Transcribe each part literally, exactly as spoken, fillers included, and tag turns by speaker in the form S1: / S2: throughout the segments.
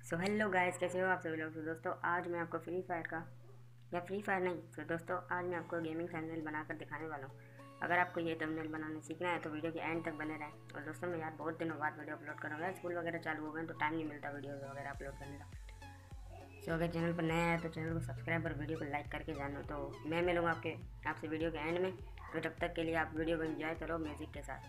S1: So hello guys, कैसे हो आप सभी लोग। तो दोस्तों आज मैं आपको फ्री फायर का या फ्री फायर नहीं तो दोस्तों आज मैं आपको गेमिंग थंबनेल बनाकर दिखाने वाला हूँ। अगर आपको ये थंबनेल बनाने सीखना है तो वीडियो के एंड तक बने रहें। और दोस्तों मैं यार बहुत दिनों बाद वीडियो अपलोड करूँगा, स्कूल वगैरह चालू हो गए तो टाइम नहीं मिलता वीडियो वगैरह अपलोड करने का। सो अगर चैनल पर नया है तो चैनल को सब्सक्राइब और वीडियो को लाइक करके जानो। तो मैं मिलूँगा आपके आपसे वीडियो के एंड में। तो तब तक के लिए आप वीडियो को एंजॉय करो म्यूज़िक के साथ।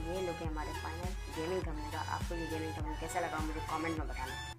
S1: ये लोग हमारे फाइनल गेमिंग थंबनेल का। आपको ये गेमिंग थंबनेल कैसा लगा मुझे कमेंट में बताना।